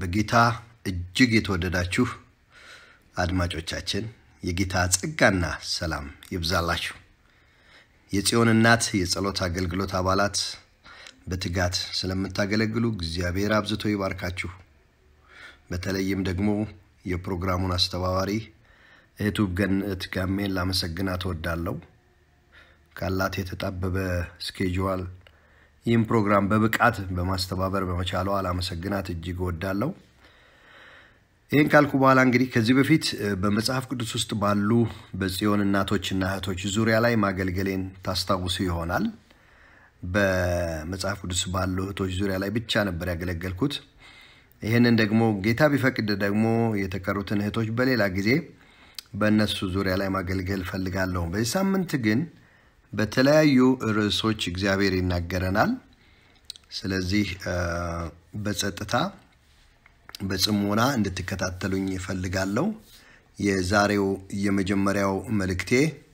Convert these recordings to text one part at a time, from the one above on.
በጌታ እጅግ የተወደዳችሁ አድማጮቻችን የጌታ ጸጋና ሰላም ይብዛላችሁ። የጽዮን እናት የጸሎት አገልግሎት አባላት በትጋት ስለምታገለግሉ እግዚአብሔር አብዝቶ ይባርካችሁ። በተለይም ደግሞ የፕሮግራሙን አስተባባሪ እህቱ ገነት ጋሜን ላመሰግናት እወዳለሁ። ካላት የተጣበበ ስኬጁል ይህን ፕሮግራም በብቃት በማስተባበር በመቻሏ ላመሰግናት እጅግ እወዳለሁ። ይህን ካልኩ በኋላ እንግዲህ ከዚህ በፊት በመጽሐፍ ቅዱስ ውስጥ ባሉ በጽዮን እናቶችና እህቶች ዙሪያ ላይ ማገልገሌን ታስታውሱ ይሆናል። በመጽሐፍ ቅዱስ ባሉ እህቶች ዙሪያ ላይ ብቻ ነበር ያገለገልኩት። ይሄንን ደግሞ ጌታ ቢፈቅድ ደግሞ የተቀሩትን እህቶች በሌላ ጊዜ በእነሱ ዙሪያ ላይ ማገልገል ፈልጋለሁ። በዚህ ሳምንት ግን በተለያዩ ርዕሶች እግዚአብሔር ይናገረናል። ስለዚህ በጸጥታ በጽሞና እንድትከታተሉኝ ፈልጋለሁ። የዛሬው የመጀመሪያው መልእክቴ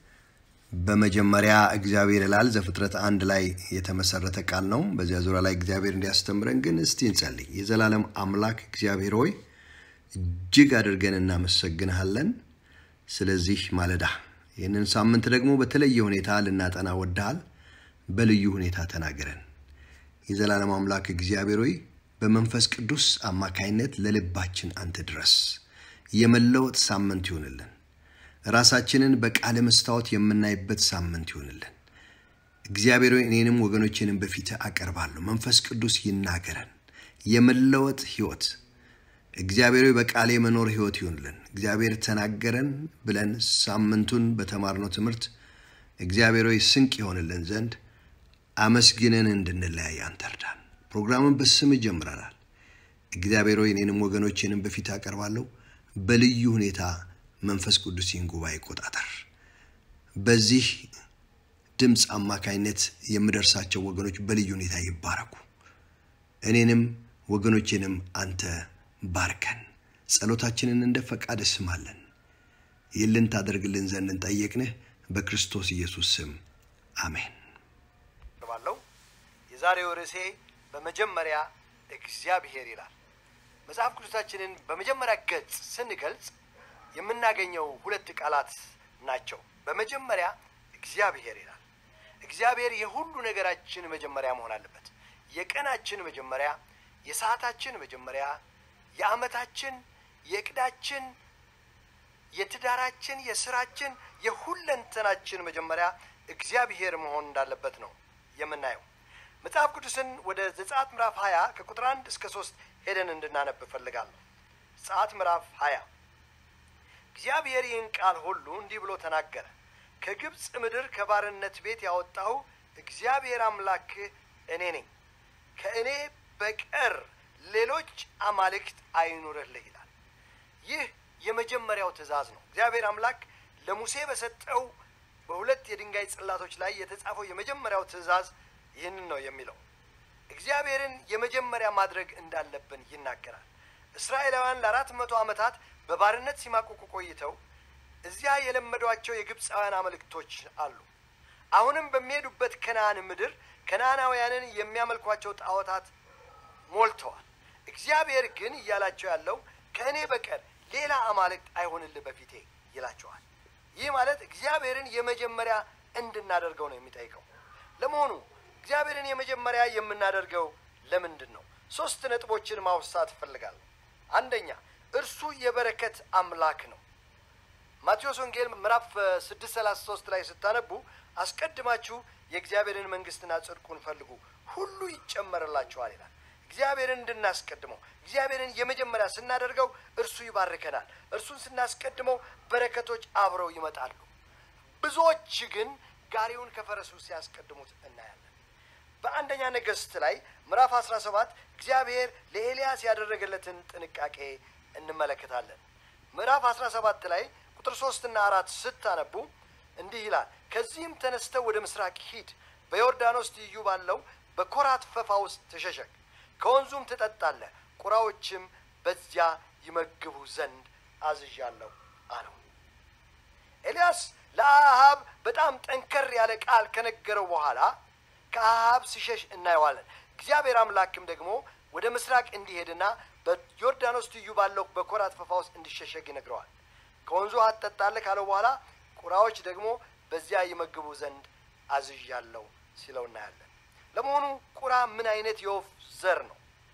በመጀመሪያ እግዚአብሔር ይላል ዘፍጥረት 1 ላይ የተመሰረተ ቃል ነው። በዚያ ዙሪያ ላይ እግዚአብሔር እንዲያስተምረን ግን እስቲ እንጸልይ። የዘላለም አምላክ እግዚአብሔር ሆይ እጅግ አድርገን እናመሰግንሃለን። ስለዚህ ማለዳ ይህንን ሳምንት ደግሞ በተለየ ሁኔታ ልናጠና ወደሃል። በልዩ ሁኔታ ተናገረን። የዘላለም አምላክ እግዚአብሔር ሆይ በመንፈስ ቅዱስ አማካይነት ለልባችን አንተ ድረስ የመለወጥ ሳምንት ይሁንልን። ራሳችንን በቃለ መስታወት የምናይበት ሳምንት ይሁንልን። እግዚአብሔር ሆይ እኔንም ወገኖቼንም በፊት አቀርባለሁ። መንፈስ ቅዱስ ይናገረን። የመለወጥ ህይወት እግዚአብሔር ሆይ በቃሌ መኖር ህይወት ይሁንልን። እግዚአብሔር ተናገረን ብለን ሳምንቱን በተማርነው ትምህርት እግዚአብሔር ሆይ ስንቅ ይሆንልን ዘንድ አመስግነን እንድንለያይ አንተ እርዳን። ፕሮግራሙን በስም ጀምረናል። እግዚአብሔር ሆይ እኔንም ወገኖቼንም በፊት አቀርባለሁ። በልዩ ሁኔታ መንፈስ ቅዱስ ይንጉባኤ ይቆጣጠር። በዚህ ድምጽ አማካይነት የምደርሳቸው ወገኖች በልዩ ሁኔታ ይባረኩ። እኔንም ወገኖቼንም አንተ ባርከን። ጸሎታችንን እንደ ፈቃድ ስማለን። ይልን ታደርግልን ዘንድ እንጠይቅንህ በክርስቶስ ኢየሱስ ስም አሜን። ባለው የዛሬው ርዕሴ በመጀመሪያ እግዚአብሔር ይላል። መጽሐፍ ቅዱሳችንን በመጀመሪያ ገጽ ስንገልጽ የምናገኘው ሁለት ቃላት ናቸው። በመጀመሪያ እግዚአብሔር ይላል። እግዚአብሔር የሁሉ ነገራችን መጀመሪያ መሆን አለበት። የቀናችን መጀመሪያ፣ የሰዓታችን መጀመሪያ፣ የዓመታችን፣ የዕቅዳችን፣ የትዳራችን፣ የሥራችን፣ የሁለንተናችን መጀመሪያ እግዚአብሔር መሆን እንዳለበት ነው የምናየው። መጽሐፍ ቅዱስን ወደ ዘጸአት ምዕራፍ 20 ከቁጥር 1 እስከ 3 ሄደን እንድናነብ ፈልጋለሁ። ዘጸአት ምዕራፍ 20 እግዚአብሔር ይህን ቃል ሁሉ እንዲህ ብሎ ተናገረ። ከግብጽ ምድር ከባርነት ቤት ያወጣው እግዚአብሔር አምላክ እኔ ነኝ። ከእኔ በቀር ሌሎች አማልክት አይኑርልህ ይላል። ይህ የመጀመሪያው ትእዛዝ ነው። እግዚአብሔር አምላክ ለሙሴ በሰጠው በሁለት የድንጋይ ጽላቶች ላይ የተጻፈው የመጀመሪያው ትእዛዝ ይህንን ነው የሚለው። እግዚአብሔርን የመጀመሪያ ማድረግ እንዳለብን ይናገራል። እስራኤላውያን ለ400 ዓመታት በባርነት ሲማቁቁ ቆይተው እዚያ የለመዷቸው የግብፃውያን አማልክቶች አሉ። አሁንም በሚሄዱበት ከነዓን ምድር ከነዓናውያንን የሚያመልኳቸው ጣዖታት ሞልተዋል። እግዚአብሔር ግን እያላቸው ያለው ከእኔ በቀር ሌላ አማልክት አይሆንልህ በፊቴ ይላቸዋል። ይህ ማለት እግዚአብሔርን የመጀመሪያ እንድናደርገው ነው የሚጠይቀው። ለመሆኑ እግዚአብሔርን የመጀመሪያ የምናደርገው ለምንድን ነው? 3 ነጥቦችን ማውሳት እፈልጋለሁ። አንደኛ፣ እርሱ የበረከት አምላክ ነው። ማቴዎስ ወንጌል ምዕራፍ 6:33 ላይ ስታነቡ አስቀድማችሁ የእግዚአብሔርን መንግስትና ጽድቁን ፈልጉ ሁሉ ይጨመርላችኋል ይላል። እግዚአብሔርን እንድናስቀድመው፣ እግዚአብሔርን የመጀመሪያ ስናደርገው እርሱ ይባርከናል። እርሱን ስናስቀድመው በረከቶች አብረው ይመጣሉ። ብዙዎች ግን ጋሪውን ከፈረሱ ሲያስቀድሙት እናያለን። በአንደኛ ነገሥት ላይ ምዕራፍ 17 እግዚአብሔር ለኤልያስ ያደረገለትን ጥንቃቄ እንመለከታለን። ምዕራፍ 17 ላይ ቁጥር 3 እና 4 ስታነቡ እንዲህ ይላል። ከዚህም ተነስተው ወደ ምስራቅ ሂድ፣ በዮርዳኖስ ትይዩ ባለው በኮራት ፈፋ ውስጥ ተሸሸግ፣ ከወንዙም ትጠጣለህ፣ ቁራዎችም በዚያ ይመግቡ ዘንድ አዝዣለሁ አለው። ኤልያስ ለአሃብ በጣም ጠንከር ያለ ቃል ከነገረው በኋላ ከአሃብ ሲሸሽ እናየዋለን። እግዚአብሔር አምላክም ደግሞ ወደ ምስራቅ እንዲሄድና በዮርዳኖስ ትይዩ ባለው በኮራት ፈፋ ውስጥ እንዲሸሸግ ይነግረዋል። ከወንዙ አትጠጣለህ ካለው በኋላ ቁራዎች ደግሞ በዚያ ይመግቡ ዘንድ አዝዣለሁ ሲለው እናያለን። ለመሆኑ ቁራ ምን አይነት የወፍ ዘር ነው?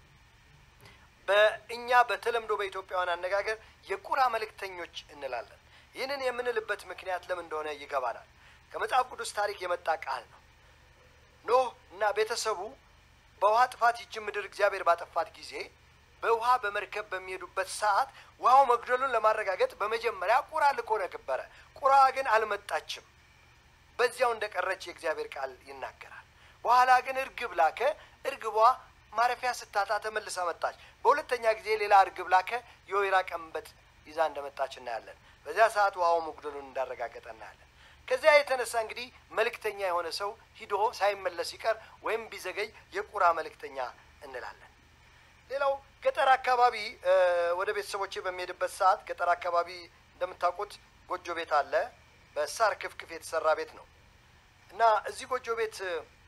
በእኛ በተለምዶ በኢትዮጵያውያን አነጋገር የቁራ መልእክተኞች እንላለን። ይህንን የምንልበት ምክንያት ለምን እንደሆነ ይገባናል። ከመጽሐፍ ቅዱስ ታሪክ የመጣ ቃል ነው። ኖህ እና ቤተሰቡ በውሃ ጥፋት ይህች ምድር እግዚአብሔር ባጠፋት ጊዜ በውሃ በመርከብ በሚሄዱበት ሰዓት ውሃው መግደሉን ለማረጋገጥ በመጀመሪያ ቁራ ልኮ ነበረ። ቁራ ግን አልመጣችም። በዚያው እንደቀረች የእግዚአብሔር ቃል ይናገራል። በኋላ ግን እርግብ ላከ። እርግቧ ማረፊያ ስታጣ ተመልሳ መጣች። በሁለተኛ ጊዜ ሌላ እርግብ ላከ። የወይራ ቀንበጥ ይዛ እንደመጣች እናያለን። በዚያ ሰዓት ውሃው መግደሉን እንዳረጋገጠ እናያለን። ከዚያ የተነሳ እንግዲህ መልእክተኛ የሆነ ሰው ሂዶ ሳይመለስ ይቀር ወይም ቢዘገይ የቁራ መልእክተኛ እንላለን። ሌላው ገጠር አካባቢ ወደ ቤተሰቦቼ በሚሄድበት ሰዓት ገጠር አካባቢ እንደምታውቁት ጎጆ ቤት አለ። በሳር ክፍክፍ የተሰራ ቤት ነው እና እዚህ ጎጆ ቤት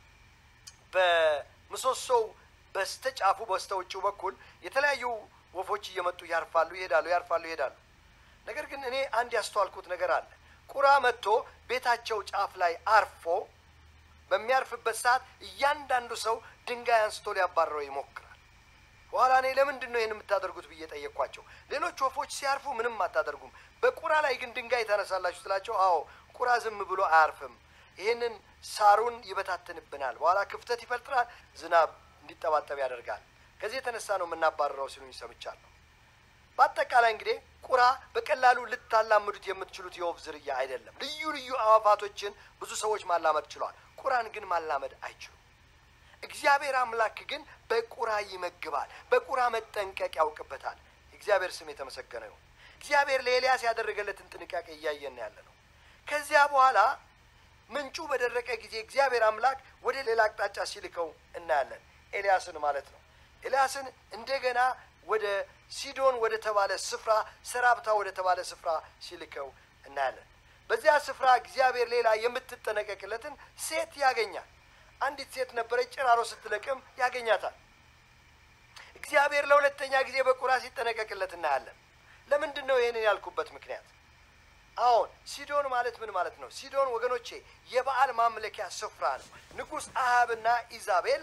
በምሰሶው በስተጫፉ በስተውጭው በኩል የተለያዩ ወፎች እየመጡ ያርፋሉ ይሄዳሉ። ነገር ግን እኔ አንድ ያስተዋልኩት ነገር አለ። ቁራ መጥቶ ቤታቸው ጫፍ ላይ አርፎ በሚያርፍበት ሰዓት እያንዳንዱ ሰው ድንጋይ አንስቶ ሊያባረው ይሞክራል። በኋላ እኔ ለምንድን ነው ይሄን የምታደርጉት ብዬ ጠየቅኳቸው። ሌሎች ወፎች ሲያርፉ ምንም አታደርጉም፣ በቁራ ላይ ግን ድንጋይ ታነሳላችሁ ስላቸው፣ አዎ ቁራ ዝም ብሎ አያርፍም፣ ይሄንን ሳሩን ይበታተንብናል፣ በኋላ ክፍተት ይፈጥራል፣ ዝናብ እንዲጠባጠብ ያደርጋል፣ ከዚህ የተነሳ ነው የምናባረረው ሲሉኝ ሰምቻለሁ። በአጠቃላይ እንግዲህ ቁራ በቀላሉ ልታላምዱት የምትችሉት የወፍ ዝርያ አይደለም። ልዩ ልዩ አዋፋቶችን ብዙ ሰዎች ማላመድ ችለዋል። ቁራን ግን ማላመድ አይችሉም። እግዚአብሔር አምላክ ግን በቁራ ይመግባል። በቁራ መጠንቀቅ ያውቅበታል። እግዚአብሔር ስም የተመሰገነ ይሁን። እግዚአብሔር ለኤልያስ ያደረገለትን ጥንቃቄ እያየን ያለ ነው። ከዚያ በኋላ ምንጩ በደረቀ ጊዜ እግዚአብሔር አምላክ ወደ ሌላ አቅጣጫ ሲልከው እናያለን። ኤልያስን ማለት ነው። ኤልያስን እንደገና ወደ ሲዶን ወደ ተባለ ስፍራ ሰራፕታ ወደ ተባለ ስፍራ ሲልከው እናያለን። በዚያ ስፍራ እግዚአብሔር ሌላ የምትጠነቀቅለትን ሴት ያገኛል። አንዲት ሴት ነበረች፣ ጭራሮ ስትለቅም ያገኛታል። እግዚአብሔር ለሁለተኛ ጊዜ በቁራ ሲጠነቀቅለት እናያለን። ለምንድን ነው ይሄንን ያልኩበት ምክንያት? አሁን ሲዶን ማለት ምን ማለት ነው? ሲዶን ወገኖቼ የበዓል ማምለኪያ ስፍራ ነው። ንጉሥ አሃብና ኢዛቤል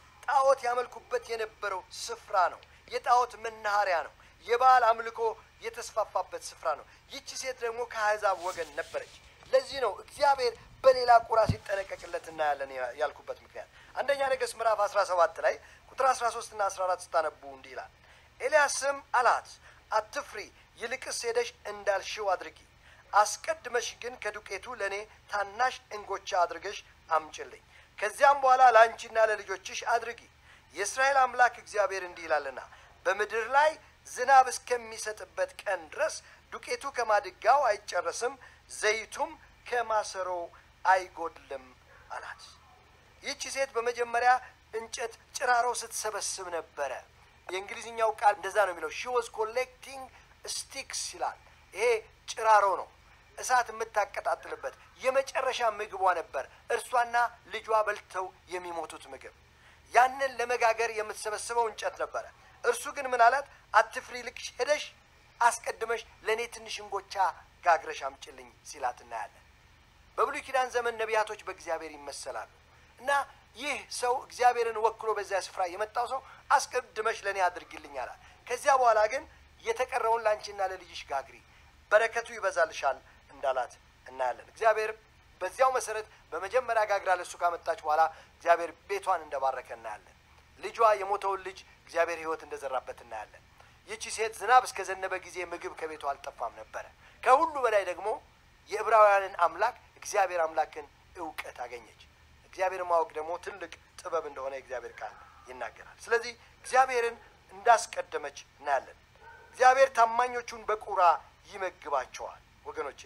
ጣዖት ያመልኩበት የነበረው ስፍራ ነው። የጣዖት መናኸሪያ ነው። የበዓል አምልኮ የተስፋፋበት ስፍራ ነው። ይቺ ሴት ደግሞ ከአሕዛብ ወገን ነበረች። ለዚህ ነው እግዚአብሔር በሌላ ቁራ ሲጠነቀቅለት እናያለን ያልኩበት ምክንያት። አንደኛ ነገሥት ምዕራፍ 17 ላይ ቁጥር 13 እና 14 ስታነቡ እንዲህ ይላል። ኤልያስም አላት፣ አትፍሪ፣ ይልቅስ ሄደሽ እንዳልሽው አድርጊ። አስቀድመሽ ግን ከዱቄቱ ለእኔ ታናሽ እንጎቻ አድርገሽ አምጭልኝ። ከዚያም በኋላ ለአንቺና ለልጆችሽ አድርጊ። የእስራኤል አምላክ እግዚአብሔር እንዲህ ይላልና በምድር ላይ ዝናብ እስከሚሰጥበት ቀን ድረስ ዱቄቱ ከማድጋው አይጨረስም፣ ዘይቱም ከማሰሮው አይጎድልም አላት። ይህች ሴት በመጀመሪያ እንጨት ጭራሮ ስትሰበስብ ነበረ። የእንግሊዝኛው ቃል እንደዛ ነው የሚለው። she was collecting sticks ይላል። ይሄ ጭራሮ ነው፣ እሳት የምታቀጣጥልበት የመጨረሻ ምግቧ ነበር። እርሷና ልጇ በልተው የሚሞቱት ምግብ ያንን ለመጋገር የምትሰበስበው እንጨት ነበረ። እርሱ ግን ምን አላት? አትፍሪ፣ ልክሽ ሄደሽ አስቀድመሽ ለእኔ ትንሽ እንጎቻ ጋግረሽ አምጭልኝ ሲላት እናያለን። በብሉይ ኪዳን ዘመን ነቢያቶች በእግዚአብሔር ይመሰላሉ እና ይህ ሰው እግዚአብሔርን ወክሎ በዚያ ስፍራ የመጣው ሰው አስቀድመሽ ለእኔ አድርግልኝ አላት። ከዚያ በኋላ ግን የተቀረውን ላንቺና ለልጅሽ ጋግሪ፣ በረከቱ ይበዛልሻል እንዳላት እናያለን። እግዚአብሔር በዚያው መሰረት በመጀመሪያ ጋግራ ለሱ ካመጣች በኋላ እግዚአብሔር ቤቷን እንደባረከ እናያለን። ልጇ የሞተውን ልጅ እግዚአብሔር ሕይወት እንደዘራበት እናያለን። ይህቺ ሴት ዝናብ እስከ ዘነበ ጊዜ ምግብ ከቤቷ አልጠፋም ነበረ። ከሁሉ በላይ ደግሞ የዕብራውያንን አምላክ እግዚአብሔር አምላክን እውቀት አገኘች። እግዚአብሔር ማወቅ ደግሞ ትልቅ ጥበብ እንደሆነ እግዚአብሔር ቃል ይናገራል። ስለዚህ እግዚአብሔርን እንዳስቀደመች እናያለን። እግዚአብሔር ታማኞቹን በቁራ ይመግባቸዋል። ወገኖቼ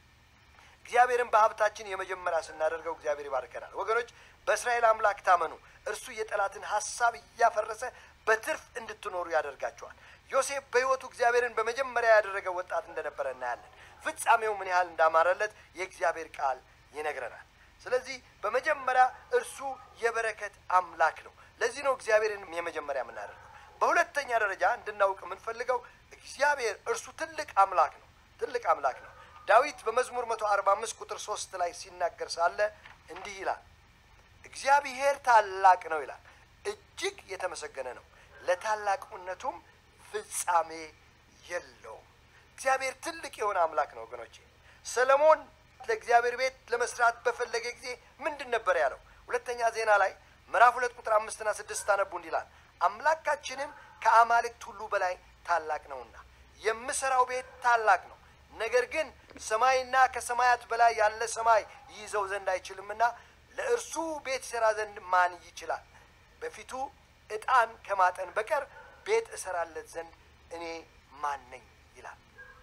እግዚአብሔርን በሀብታችን የመጀመሪያ ስናደርገው እግዚአብሔር ይባርከናል። ወገኖች በእስራኤል አምላክ ታመኑ፣ እርሱ የጠላትን ሐሳብ እያፈረሰ በትርፍ እንድትኖሩ ያደርጋቸዋል። ዮሴፍ በሕይወቱ እግዚአብሔርን በመጀመሪያ ያደረገ ወጣት እንደነበረ እናያለን። ፍጻሜው ምን ያህል እንዳማረለት የእግዚአብሔር ቃል ይነግረናል። ስለዚህ በመጀመሪያ እርሱ የበረከት አምላክ ነው። ለዚህ ነው እግዚአብሔርን የመጀመሪያ የምናደርገው። በሁለተኛ ደረጃ እንድናውቅ የምንፈልገው እግዚአብሔር እርሱ ትልቅ አምላክ ነው። ትልቅ አምላክ ነው። ዳዊት በመዝሙር 145 ቁጥር 3 ላይ ሲናገር ሳለ እንዲህ ይላል፣ እግዚአብሔር ታላቅ ነው ይላል፣ እጅግ የተመሰገነ ነው፣ ለታላቅነቱም ፍጻሜ የለውም። እግዚአብሔር ትልቅ የሆነ አምላክ ነው ወገኖቼ። ሰሎሞን ለእግዚአብሔር ቤት ለመስራት በፈለገ ጊዜ ምንድን ነበር ያለው? ሁለተኛ ዜና ላይ ምዕራፍ 2 ቁጥር 5 እና 6 ታነቡ እንዲላል፣ አምላካችንም ከአማልክት ሁሉ በላይ ታላቅ ነውና የምሰራው ቤት ታላቅ ነው፣ ነገር ግን ሰማይና ከሰማያት በላይ ያለ ሰማይ ይይዘው ዘንድ አይችልምና ለእርሱ ቤት ይሰራ ዘንድ ማን ይችላል? በፊቱ ዕጣን ከማጠን በቀር ቤት እሰራለት ዘንድ እኔ ማን ነኝ ይላል።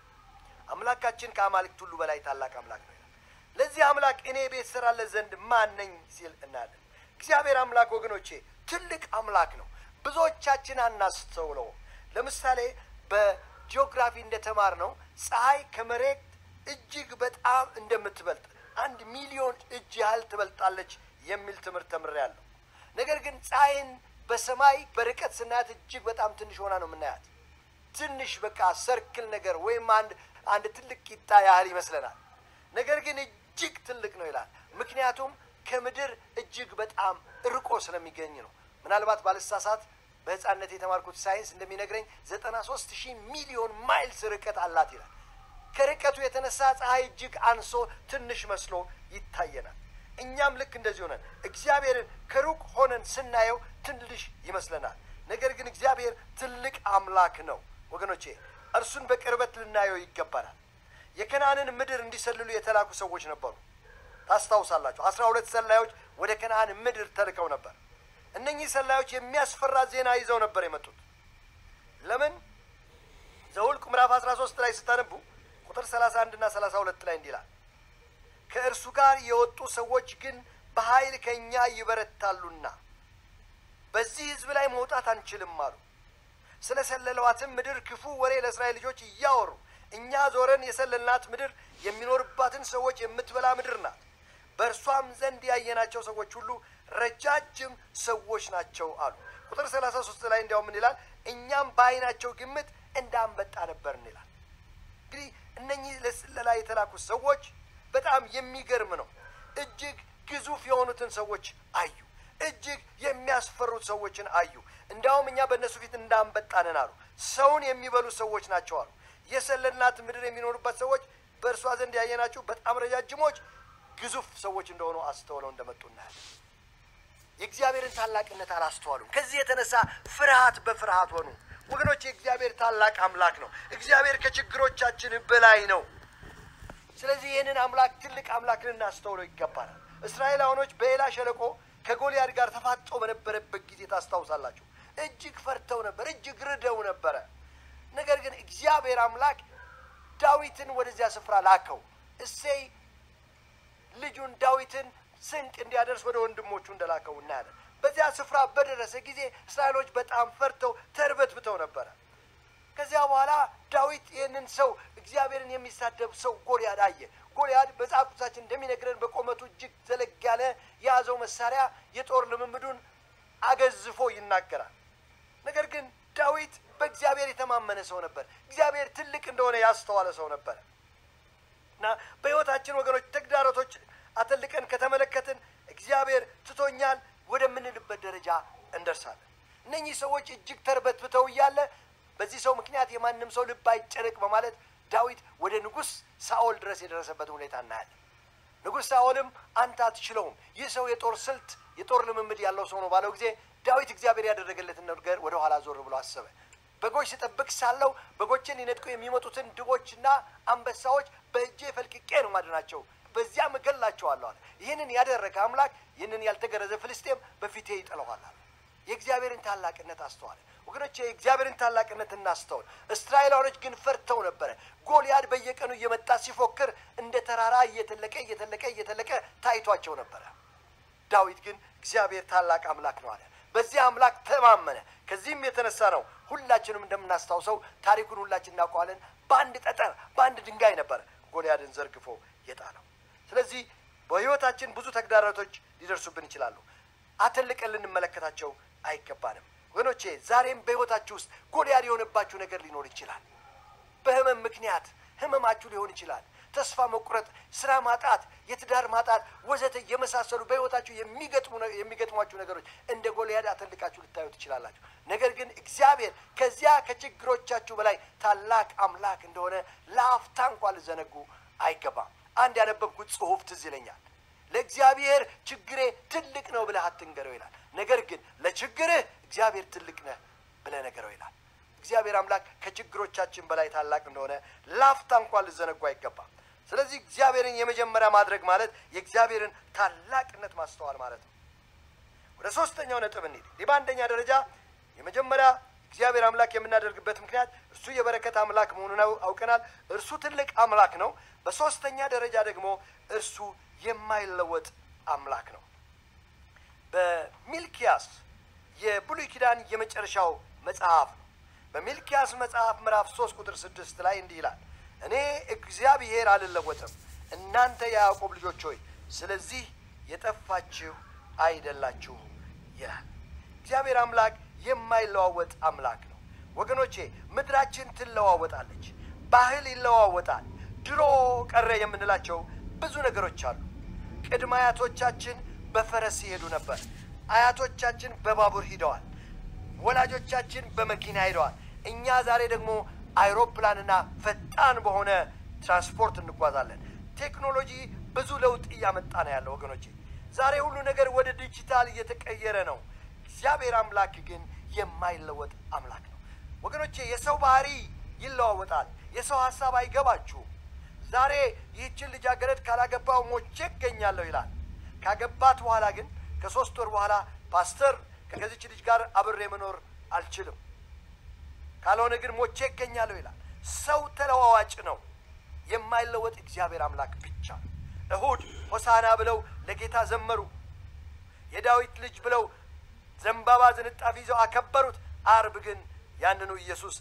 አምላካችን ከአማልክት ሁሉ በላይ ታላቅ አምላክ ነው ይላል። ለዚህ አምላክ እኔ ቤት እሰራለት ዘንድ ማን ነኝ ሲል እናያለን። እግዚአብሔር አምላክ ወገኖቼ ትልቅ አምላክ ነው። ብዙዎቻችን አናስተውለው። ለምሳሌ በጂኦግራፊ እንደተማርነው ፀሐይ ከመሬት እጅግ በጣም እንደምትበልጥ 1 ሚሊዮን እጅ ያህል ትበልጣለች የሚል ትምህርት ተምሬያለሁ። ነገር ግን ፀሐይን በሰማይ በርቀት ስናያት እጅግ በጣም ትንሽ ሆና ነው የምናያት። ትንሽ በቃ ሰርክል ነገር ወይም አንድ ትልቅ ቂጣ ያህል ይመስለናል። ነገር ግን እጅግ ትልቅ ነው ይላል። ምክንያቱም ከምድር እጅግ በጣም ርቆ ስለሚገኝ ነው። ምናልባት ባልሳሳት በህፃንነት የተማርኩት ሳይንስ እንደሚነግረኝ 93,000 ሚሊዮን ማይልስ ርቀት አላት ይላል። ከርቀቱ የተነሳ ፀሐይ እጅግ አንሶ ትንሽ መስሎ ይታየናል። እኛም ልክ እንደዚህ ሆነን እግዚአብሔርን ከሩቅ ሆነን ስናየው ትንሽ ይመስለናል። ነገር ግን እግዚአብሔር ትልቅ አምላክ ነው ወገኖቼ። እርሱን በቅርበት ልናየው ይገባናል። የከነዓንን ምድር እንዲሰልሉ የተላኩ ሰዎች ነበሩ። ታስታውሳላችሁ። 12 ሰላዮች ወደ ከነዓን ምድር ተልከው ነበር። እነኚህ ሰላዮች የሚያስፈራ ዜና ይዘው ነበር የመጡት። ለምን? ዘኍልቍ ምዕራፍ 13 ላይ ስታነቡ ቁጥር 31 እና 32 ላይ እንዲህ ይላል፣ ከእርሱ ጋር የወጡ ሰዎች ግን በኃይል ከኛ ይበረታሉና በዚህ ሕዝብ ላይ መውጣት አንችልም አሉ። ስለ ሰለሏትም ምድር ክፉ ወሬ ለእስራኤል ልጆች እያወሩ እኛ ዞረን የሰለልናት ምድር የሚኖርባትን ሰዎች የምትበላ ምድር ናት። በእርሷም ዘንድ ያየናቸው ሰዎች ሁሉ ረጃጅም ሰዎች ናቸው አሉ። ቁጥር 33 ላይ እንዲያው ምን ይላል? እኛም በዓይናቸው ግምት እንዳንበጣ ነበርን ይላል። እንግዲህ እነኚህ ለስለላ የተላኩት ሰዎች በጣም የሚገርም ነው። እጅግ ግዙፍ የሆኑትን ሰዎች አዩ። እጅግ የሚያስፈሩት ሰዎችን አዩ። እንዲያውም እኛ በእነሱ ፊት እንዳንበጣንን አሉ። ሰውን የሚበሉ ሰዎች ናቸው አሉ። የሰለልናት ምድር የሚኖሩበት ሰዎች በእርሷ ዘንድ ያየናቸው በጣም ረጃጅሞች ግዙፍ ሰዎች እንደሆኑ አስተውለው እንደመጡ እናያለን። የእግዚአብሔርን ታላቅነት አላስተዋሉም። ከዚህ የተነሳ ፍርሃት በፍርሃት ሆኑ። ወገኖች የእግዚአብሔር ታላቅ አምላክ ነው። እግዚአብሔር ከችግሮቻችን በላይ ነው። ስለዚህ ይህንን አምላክ ትልቅ አምላክ ልናስተውለው ይገባናል። እስራኤላውያኖች በኤላ ሸለቆ ከጎልያድ ጋር ተፋጠው በነበረበት ጊዜ ታስታውሳላችሁ። እጅግ ፈርተው ነበር፣ እጅግ ርደው ነበረ። ነገር ግን እግዚአብሔር አምላክ ዳዊትን ወደዚያ ስፍራ ላከው። እሴይ ልጁን ዳዊትን ስንቅ እንዲያደርስ ወደ ወንድሞቹ እንደላከው እናያለን። በዚያ ስፍራ በደረሰ ጊዜ እስራኤሎች በጣም ፈርተው ተርበትብተው ነበረ። ከዚያ በኋላ ዳዊት ይህንን ሰው እግዚአብሔርን የሚሳደብ ሰው ጎልያድ አየ። ጎልያድ መጽሐፍ ቅዱሳችን እንደሚነግረን በቁመቱ እጅግ ዘለግ ያለ የያዘው መሳሪያ የጦር ልምምዱን አገዝፎ ይናገራል። ነገር ግን ዳዊት በእግዚአብሔር የተማመነ ሰው ነበር። እግዚአብሔር ትልቅ እንደሆነ ያስተዋለ ሰው ነበር። እና በሕይወታችን ወገኖች ተግዳሮቶች አተልቀን ከተመለከትን እግዚአብሔር ትቶኛል ወደምንልበት ደረጃ እንደርሳለን። እነኚህ ሰዎች እጅግ ተርበትብተው እያለ በዚህ ሰው ምክንያት የማንም ሰው ልብ አይጨነቅ በማለት ዳዊት ወደ ንጉሥ ሳኦል ድረስ የደረሰበት ሁኔታ እናያለን። ንጉሥ ሳኦልም አንተ አትችለውም፣ ይህ ሰው የጦር ስልት የጦር ልምምድ ያለው ሰው ነው ባለው ጊዜ ዳዊት እግዚአብሔር ያደረገለትን ነገር ወደ ኋላ ዞር ብሎ አሰበ። በጎች ስጠብቅ ሳለው በጎችን ሊነጥቁ የሚመጡትን ድቦችና አንበሳዎች በእጄ ፈልቅቄ ነው ማድናቸው፣ በዚያም እገላቸዋለሁ አለ። ይህንን ያደረገ አምላክ ይህንን ያልተገረዘ ፍልስጤም በፊቴ ይጥለዋል አለ። የእግዚአብሔርን ታላቅነት አስተዋለ። ወገኖች የእግዚአብሔርን ታላቅነት እናስተውል። እስራኤላውያኖች ግን ፈርተው ነበረ። ጎልያድ በየቀኑ እየመጣ ሲፎክር እንደ ተራራ እየተለቀ ታይቷቸው ነበረ። ዳዊት ግን እግዚአብሔር ታላቅ አምላክ ነው አለ። በዚህ አምላክ ተማመነ። ከዚህም የተነሳ ነው ሁላችንም እንደምናስታውሰው ታሪኩን ሁላችን እናውቀዋለን። በአንድ ጠጠር በአንድ ድንጋይ ነበር ጎልያድን ዘርግፎ የጣለው። ስለዚህ በሕይወታችን ብዙ ተግዳሮቶች ሊደርሱብን ይችላሉ። አተልቀን ልንመለከታቸው አይገባንም። ወገኖቼ ዛሬም በህይወታችሁ ውስጥ ጎልያድ የሆነባችሁ ነገር ሊኖር ይችላል። በህመም ምክንያት ህመማችሁ ሊሆን ይችላል። ተስፋ መቁረጥ፣ ስራ ማጣት፣ የትዳር ማጣት ወዘተ የመሳሰሉ በህይወታችሁ የሚገጥሟችሁ ነገሮች እንደ ጎልያድ አተልቃችሁ ልታዩ ትችላላችሁ። ነገር ግን እግዚአብሔር ከዚያ ከችግሮቻችሁ በላይ ታላቅ አምላክ እንደሆነ ለአፍታ እንኳን ልዘነጉ አይገባም። አንድ ያነበብኩት ጽሑፍ ትዝ ይለኛል። ለእግዚአብሔር ችግሬ ትልቅ ነው ብለህ አትንገረው ይላል። ነገር ግን ለችግርህ እግዚአብሔር ትልቅ ነው ብለህ ነገረው ይላል። እግዚአብሔር አምላክ ከችግሮቻችን በላይ ታላቅ እንደሆነ ለአፍታ እንኳን ልዘነጉ አይገባም። ስለዚህ እግዚአብሔርን የመጀመሪያ ማድረግ ማለት የእግዚአብሔርን ታላቅነት ማስተዋል ማለት ነው። ወደ ሶስተኛው ነጥብ እንሂድ። በአንደኛ ደረጃ የመጀመሪያ እግዚአብሔር አምላክ የምናደርግበት ምክንያት እርሱ የበረከት አምላክ መሆኑን አውቀናል። እርሱ ትልቅ አምላክ ነው። በሶስተኛ ደረጃ ደግሞ እርሱ የማይለወጥ አምላክ ነው። በሚልኪያስ የብሉይ ኪዳን የመጨረሻው መጽሐፍ ነው። በሚልኪያስ መጽሐፍ ምዕራፍ 3 ቁጥር 6 ላይ እንዲህ ይላል፣ እኔ እግዚአብሔር አልለወጥም፣ እናንተ የያዕቆብ ልጆች ሆይ ስለዚህ የጠፋችሁ አይደላችሁ ይላል። እግዚአብሔር አምላክ የማይለዋወጥ አምላክ ነው። ወገኖቼ ምድራችን ትለዋወጣለች፣ ባህል ይለዋወጣል። ድሮ ቀረ የምንላቸው ብዙ ነገሮች አሉ። ቅድመ አያቶቻችን በፈረስ ይሄዱ ነበር። አያቶቻችን በባቡር ሄደዋል። ወላጆቻችን በመኪና ሄደዋል። እኛ ዛሬ ደግሞ አይሮፕላንና ፈጣን በሆነ ትራንስፖርት እንጓዛለን። ቴክኖሎጂ ብዙ ለውጥ እያመጣ ነው ያለው ወገኖቼ። ዛሬ ሁሉ ነገር ወደ ዲጂታል እየተቀየረ ነው። እግዚአብሔር አምላክ ግን የማይለወጥ አምላክ ነው ወገኖቼ። የሰው ባህሪ ይለዋወጣል። የሰው ሐሳብ አይገባችሁም። ዛሬ ይህችን ልጃገረድ ካላገባው ሞቼ እገኛለሁ ይላል። ካገባት በኋላ ግን ከ3 ወር በኋላ ፓስተር ከዚች ልጅ ጋር አብሬ መኖር አልችልም ካልሆነ ግን ሞቼ እገኛለሁ ይላል። ሰው ተለዋዋጭ ነው። የማይለወጥ እግዚአብሔር አምላክ ብቻ። እሁድ ሆሳና ብለው ለጌታ ዘመሩ። የዳዊት ልጅ ብለው ዘንባባ ዝንጣፊ ይዘው አከበሩት። አርብ ግን ያንኑ ኢየሱስ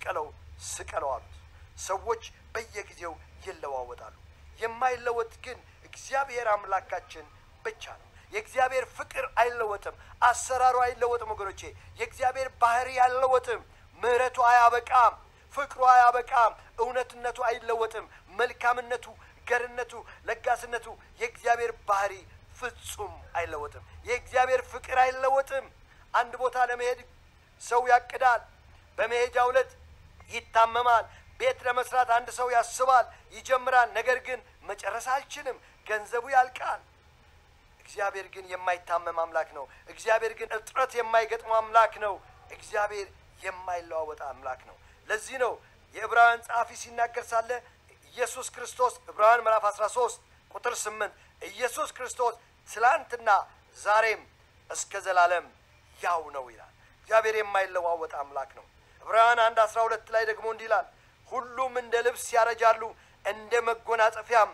ስቀለው አሉት። ሰዎች በየጊዜው ይለዋወጣሉ። የማይለወጥ ግን እግዚአብሔር አምላካችን ብቻ ነው። የእግዚአብሔር ፍቅር አይለወጥም። አሰራሩ አይለወጥም ወገኖቼ። የእግዚአብሔር ባህሪ አይለወጥም። ምህረቱ አያበቃም። ፍቅሩ አያበቃም። እውነትነቱ አይለወጥም። መልካምነቱ፣ ገርነቱ፣ ለጋስነቱ የእግዚአብሔር ባህሪ ፍጹም አይለወጥም። የእግዚአብሔር ፍቅር አይለወጥም። አንድ ቦታ ለመሄድ ሰው ያቅዳል። በመሄጃው ዕለት ይታመማል። ቤት ለመስራት አንድ ሰው ያስባል፣ ይጀምራል። ነገር ግን መጨረስ አልችልም፣ ገንዘቡ ያልቃል። እግዚአብሔር ግን የማይታመም አምላክ ነው። እግዚአብሔር ግን እጥረት የማይገጥመው አምላክ ነው። እግዚአብሔር የማይለዋወጥ አምላክ ነው። ለዚህ ነው የዕብራውያን ጸሐፊ ሲናገር ሳለ ኢየሱስ ክርስቶስ ዕብራውያን ምዕራፍ 13 ቁጥር 8 ኢየሱስ ክርስቶስ ትላንትና ዛሬም እስከ ዘላለም ያው ነው ይላል። እግዚአብሔር የማይለዋወጥ አምላክ ነው። ዕብራውያን 1:12 ላይ ደግሞ እንዲህ ይላል፣ ሁሉም እንደ ልብስ ያረጃሉ፣ እንደ መጎናጸፊያም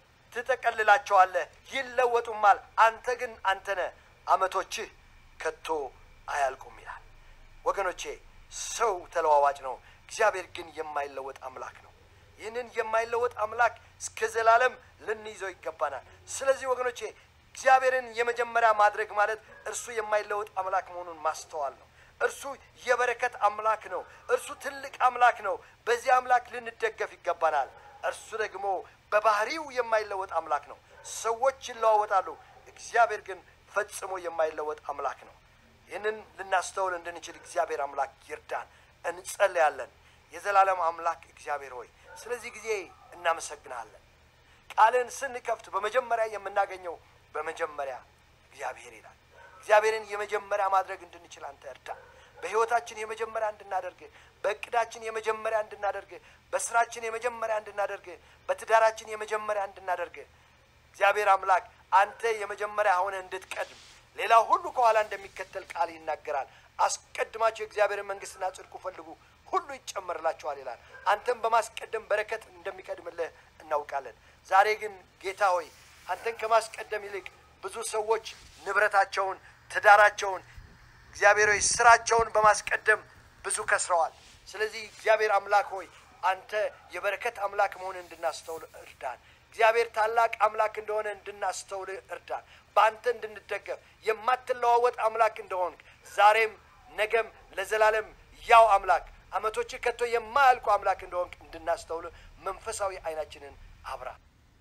ትጠቀልላቸዋለህ፣ ይለወጡማል። አንተ ግን አንተነ ዓመቶችህ ከቶ አያልቁም ይላል። ወገኖቼ ሰው ተለዋዋጭ ነው። እግዚአብሔር ግን የማይለወጥ አምላክ ነው። ይህንን የማይለወጥ አምላክ እስከ ዘላለም ልንይዘው ይገባናል። ስለዚህ ወገኖቼ እግዚአብሔርን የመጀመሪያ ማድረግ ማለት እርሱ የማይለወጥ አምላክ መሆኑን ማስተዋል ነው። እርሱ የበረከት አምላክ ነው። እርሱ ትልቅ አምላክ ነው። በዚህ አምላክ ልንደገፍ ይገባናል። እርሱ ደግሞ በባህሪው የማይለወጥ አምላክ ነው። ሰዎች ይለዋወጣሉ፣ እግዚአብሔር ግን ፈጽሞ የማይለወጥ አምላክ ነው። ይህንን ልናስተውል እንድንችል እግዚአብሔር አምላክ ይርዳን። እንጸልያለን። የዘላለም አምላክ እግዚአብሔር ሆይ ስለዚህ ጊዜ እናመሰግናለን። ቃልን ስንከፍት በመጀመሪያ የምናገኘው በመጀመሪያ እግዚአብሔር ይላል። እግዚአብሔርን የመጀመሪያ ማድረግ እንድንችል አንተ እርዳን። በህይወታችን የመጀመሪያ እንድናደርግ፣ በእቅዳችን የመጀመሪያ እንድናደርግ፣ በስራችን የመጀመሪያ እንድናደርግ፣ በትዳራችን የመጀመሪያ እንድናደርግ እግዚአብሔር አምላክ አንተ የመጀመሪያ ሆነ እንድትቀድም ሌላ ሁሉ ከኋላ እንደሚከተል ቃል ይናገራል። አስቀድማችሁ የእግዚአብሔርን መንግስትና ጽድቁ ፈልጉ ሁሉ ይጨመርላችኋል ይላል። አንተም በማስቀደም በረከት እንደሚቀድምልህ እናውቃለን። ዛሬ ግን ጌታ ሆይ አንተን ከማስቀደም ይልቅ ብዙ ሰዎች ንብረታቸውን፣ ትዳራቸውን፣ እግዚአብሔር ሆይ ስራቸውን በማስቀደም ብዙ ከስረዋል። ስለዚህ እግዚአብሔር አምላክ ሆይ አንተ የበረከት አምላክ መሆንን እንድናስተውል እርዳን። እግዚአብሔር ታላቅ አምላክ እንደሆነ እንድናስተውል እርዳን። በአንተ እንድንደገፍ የማትለዋወጥ አምላክ እንደሆንክ ዛሬም ነገም ለዘላለም ያው አምላክ አመቶች ከቶ የማያልቁ አምላክ እንደሆንክ እንድናስተውል መንፈሳዊ አይናችንን አብራ።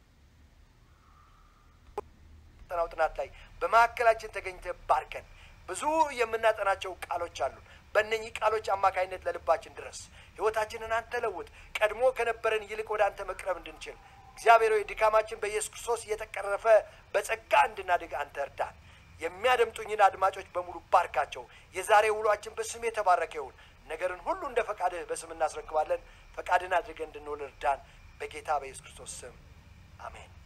ጥናት ላይ በማከላችን ተገኝተ ባርከን። ብዙ የምናጠናቸው ቃሎች አሉ። በእነኚህ ቃሎች አማካይነት ለልባችን ድረስ ህይወታችንን አንተ ለውጥ። ቀድሞ ከነበረን ይልቅ ወደ አንተ መቅረብ እንድንችል እግዚአብሔር ሆይ ድካማችን በኢየሱስ ክርስቶስ እየተቀረፈ በጸጋ እንድናድግ አንተ እርዳን። የሚያደምጡኝን አድማጮች በሙሉ ባርካቸው። የዛሬ ውሏችን በስም የተባረከ ይሁን። ነገርን ሁሉ እንደ ፈቃድህ በስም እናስረክባለን። ፈቃድን አድርገን እንድንውል እርዳን። በጌታ በኢየሱስ ክርስቶስ ስም አሜን።